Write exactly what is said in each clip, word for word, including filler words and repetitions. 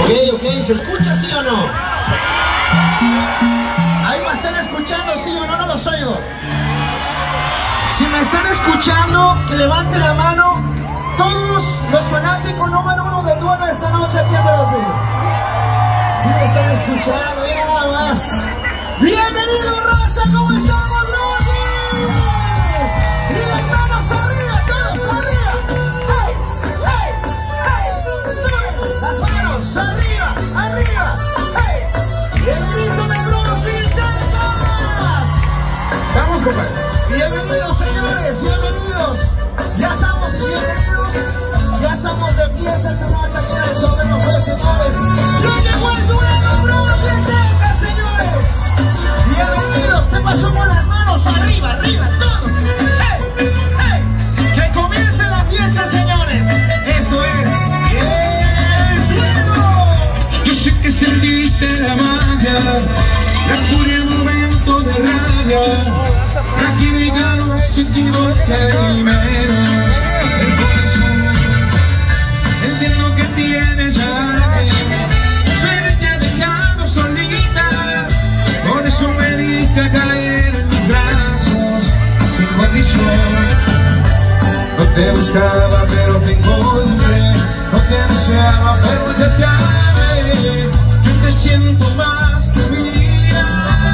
Ok, ok, ¿se escucha sí o no? Ahí me están escuchando, sí o no, no los oigo. Si me están escuchando, que levanten la mano todos los fanáticos número uno del duelo de esta noche aquí en Brownsville. Si me están escuchando, miren nada más. Bienvenido, raza, ¿cómo estamos, Brownsville? Y las manos arriba, todos arriba. ¡Hey, hey, hey! ¡Suben las manos arriba, arriba! ¡Hey! Y el grito de Brownsville, Texas. Estamos, compadre. Bienvenidos, señores, bienvenidos. Ya estamos bienvenidos. Ya estamos de fiesta esta noche aquí en el show de los señores. Ya llegó el duelo Brownsville, Texas, señores. Bienvenidos. ¿Qué pasó con las manos? Arriba, arriba, todos. ¡Hey, hey! Que comience la fiesta, señores. Eso es el duelo. Yo sé que sentiste la magia, la furia, el momento de rabia. Aquí digan los sentidos primeros, el corazón. Entiendo que tienes a alguien, pero te ha dejado solita. Por eso me diste a caer en mis brazos, sin condición. No te buscaba, pero te encontré. No te deseaba, pero ya te amé. Yo te siento más que mi vida.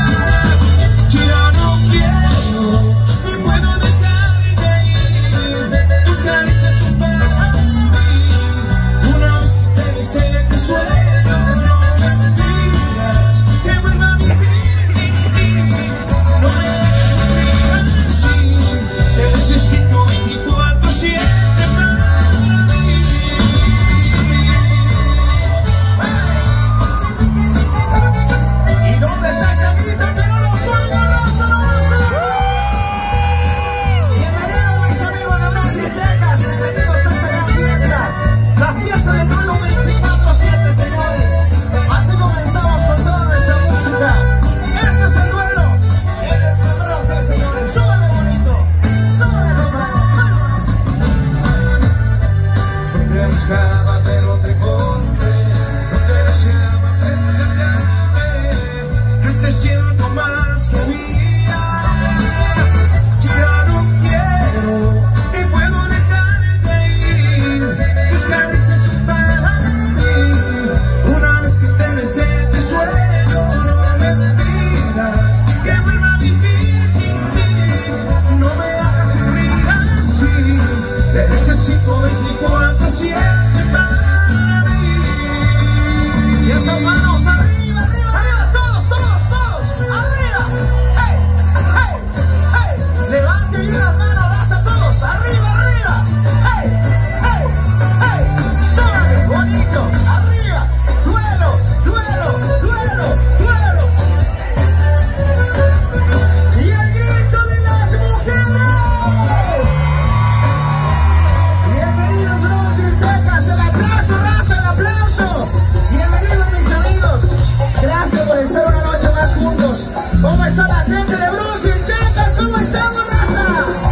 Pero te encontré, no te deseaba, pero ya te amé. Yo te siento más que mía. Ya no quiero y puedo dejar de ir. Tus caricias son para mí. Una vez que te besé, te sueño, no me digas que vuelva a vivir sin ti. No me hagas sufrir así. De este cinco veinticuatro siete. Y esas manos arriba, arriba, arriba, todos, todos, todos, arriba. Hey, hey, hey. Levante bien las manos, raza, todos, arriba, arriba. Hey, hey, hey. Súbale, bonito, arriba. Duelo, duelo, duelo, duelo. Y el grito de las mujeres. Bienvenidos, Brownsville, Texas. El aplauso, raza, el aplauso. Bienvenidos, mis amigos. Gracias por estar una noche más juntos. ¿Cómo está la gente de Brownsville, Texas? ¿Cómo estamos, raza?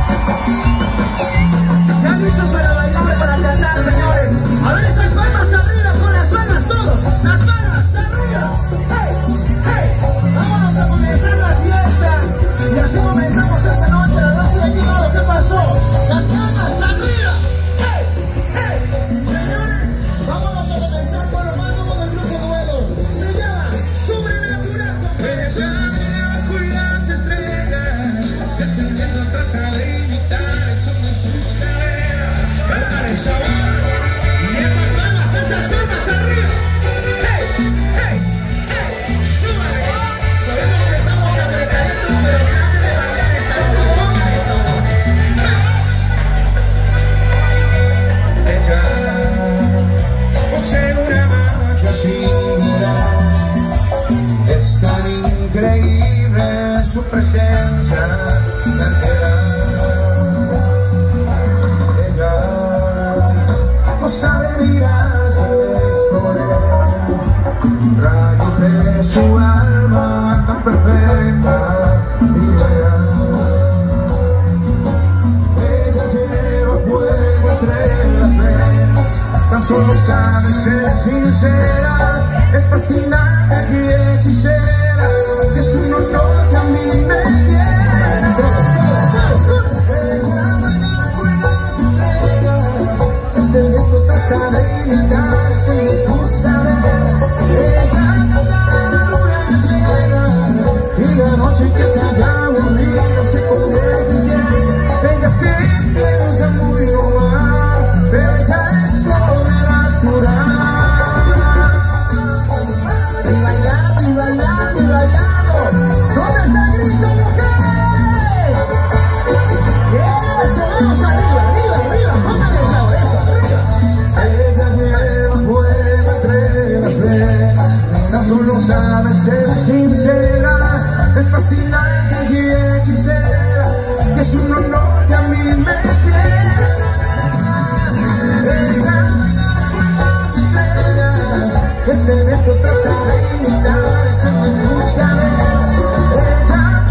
¿Ya listos para bailar, para cantar, señores? A ver esas palmas arriba, con las palmas todos. Las palmas arriba. Hey, hey. Vámonos a comenzar la fiesta. Y así comenzamos esta noche. La noche de cuidado, ¿qué pasó? Las palmas arriba. Hey, hey. Señores, vámonos a comenzar con los más nuevos del grupo duelo. Se llama Súbeme a tu brazo. Eres bajo y las estrellas, que este mundo trata de imitar el son de sus caderas. Para el sabor y esas palmas, esas palmas arriba. Hey, hey, hey, súbale. Sabemos que estamos apretaditos, pero trate de bailar esa noche. Ponga esa noche. Ella posee una magia sin igual. Es tan increíble su presencia entera. Ella no sabe mirar su historia. Rayos de su alma tan perfecta y real. Ella lleva fuego entre las venas, tan solo sabes ser sincera, es fascinante y hechicera, es un honor que a mí me quieras. Ella bailando en las estrellas, este viento trata de imitarse en sus caderas. Ella canta la luna llena y la noche que te haya aburrido se convierte en fiesta. Ella se piensa muy normal, pero ella es sobrenatural. Y bailando, y bailando, y bailando. ¿Dónde está el grito, mujeres? Eso, vamos arriba, arriba, arriba. Póngale eso, eso, arriba. Ella lleva fuego entre las venas, no solo sabe ser sincera, es fascinante y hechicera, que es un honor que a mí me quiera. Este viento trata de imitarse en sus caderas. Ella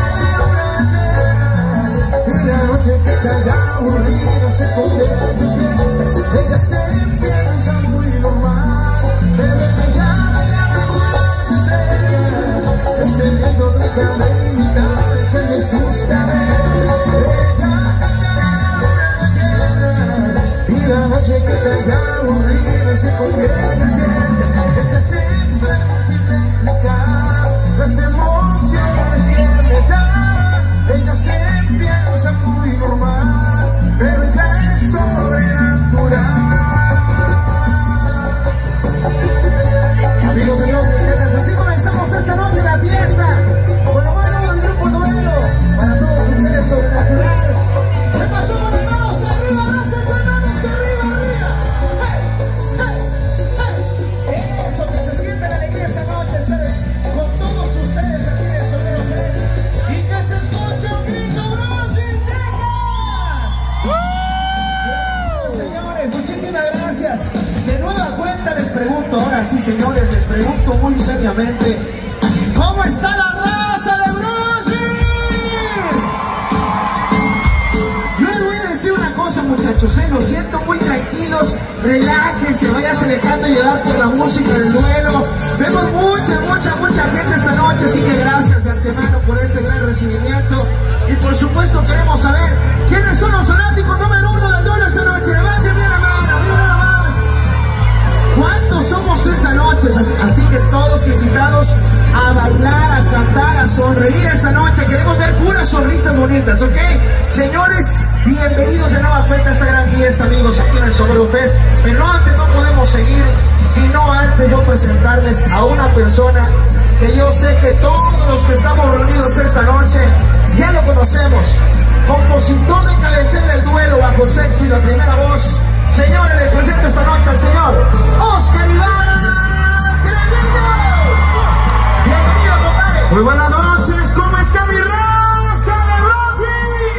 y la noche que te haya aburrido se convierte en fiesta. Ella se piensa muy normal, pero ella baila con las estrellas. Este viento trata de imitarse en sus caderas. Ella y la noche que te haya aburrido se convierte en fiesta. Ella siempre sin explicar las emociones que me da. Ella se piensa muy normal, pero ella es sobrenatural. Amigos de los Villegas, así comenzamos esta noche la fiesta con lo malo del grupo Duelo. Para todos ustedes, Sobrenatural. ¿Qué pasó con las manos arriba? Gracias, hermanos, arriba, arriba. Hey, hey, hey. Eso, que se sienta la alegría esta noche, estar con todos ustedes aquí en el Sonero Fest. Y que se escuche un grito, bros, Villegas. Señores, muchísimas gracias. De nueva cuenta les pregunto, ahora sí, señores, les pregunto muy seriamente, ¿cómo está la raza de Brasil? Yo les voy a decir una cosa, muchachos, ¿eh? Lo siento, muy tranquilos, relájense, váyanse dejando llevar por la música del Duelo. Vemos mucha, mucha, mucha gente esta noche, así que gracias de antemano por este gran recibimiento. Y por supuesto queremos saber quiénes son los fanáticos número uno del Duelo esta noche. Levanten bien la mano, miren nada más. ¿Cuántos somos esta noche? Así que todos invitados a bailar, a cantar, a sonreír esta noche. Queremos ver puras sonrisas bonitas, ¿ok? Señores, bienvenidos de nueva cuenta a esta gran fiesta, amigos, aquí en el Sonero Fest. Pero antes no podemos seguir, sino antes yo presentarles a una persona que yo sé que todos los que estamos reunidos esta noche ya lo conocemos. Compositor de cabecera del Duelo bajo sexto y la primera voz. Señores, les presento esta noche al señor Oscar Iván Tremendo. Bienvenido, compadre. Muy buenas noches, ¿cómo está mi raza de Brasil?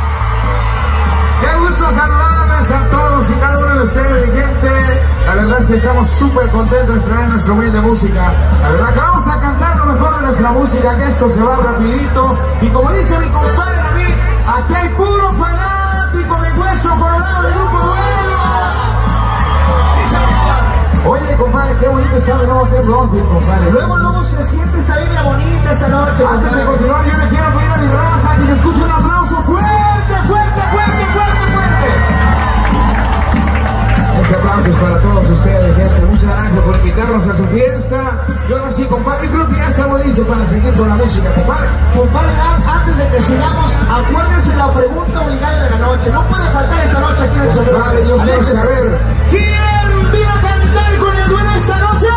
Qué gusto saludarles a todos y cada uno de ustedes, mi gente. La verdad es que estamos súper contentos de traer nuestra humilde música. La verdad que vamos a cantar lo mejor de nuestra música, que esto se va rapidito. Y como dice mi compadre David, aquí hay puro fanático de hueso colorado del grupo Duelo. Oye, compadre, qué bonito está el nuevo Bronte, compadre. Luego, luego se siente esa vibra bonita esta noche. Antes de continuar, yo le quiero pedir a mi raza que se escuche un aplauso fuerte, fuerte, fuerte, fuerte, fuerte. Ese aplauso es para todos ustedes, gente. Muchas gracias por invitarnos a su fiesta. Yo no sé, compadre, creo que ya estamos listos para seguir con la música, compadre. Compadre, antes de que sigamos, acuérdense la pregunta obligada de la noche. No puede faltar esta noche aquí en el Sonero. Vale, yo quiero saber, ¿quién vino a cantar con el Duelo esta noche?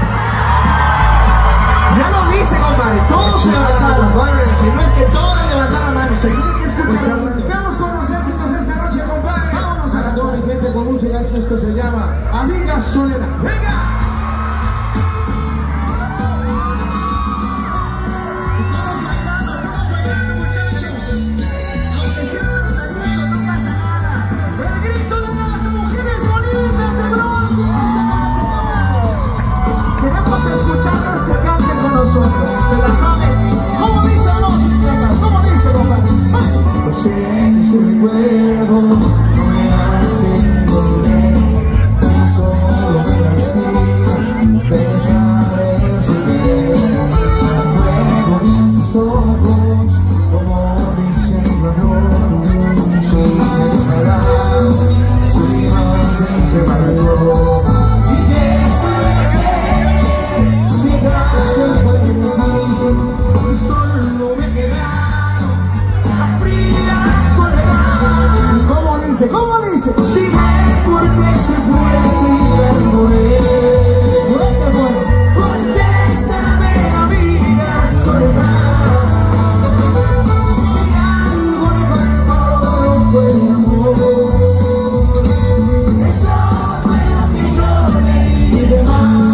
Ya lo dice, compadre. Todos se levantaron. Si no es que todos levantaron la mano. Se tiene que escuchar. Pues arrancamos con los éxitos esta noche, compadre. Vámonos a toda mi gente con mucho cariño. Esto se llama Amiga Solera. ¡Venga! Escucharlas que canten con nosotros. Se la saben. ¿Cómo dicen los Villegas? ¿Cómo dicen, compadre? No sé, ese recuerdo no me hace volver. Dime por qué se fue sin verme. ¿Por qué estarme la vida soledad? Si algo le faltó no fue amor. Eso fue lo que yo le di de más.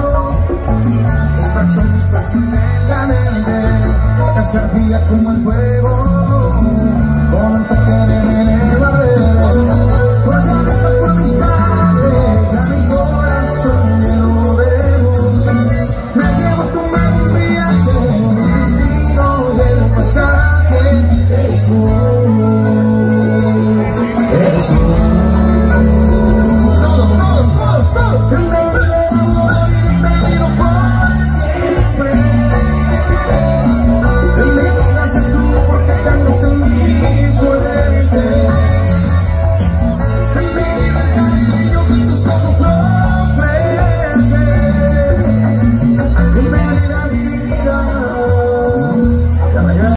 Sabía cómo fue.